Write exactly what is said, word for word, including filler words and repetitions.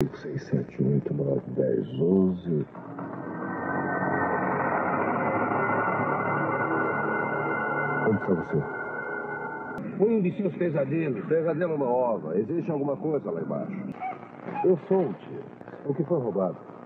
cinco, seis, sete, oito, nove, dez, onze. Onde está você? Um de seus pesadelos. Pesadelo não ova. Existe alguma coisa lá embaixo. Eu sou o tio. O que foi roubado?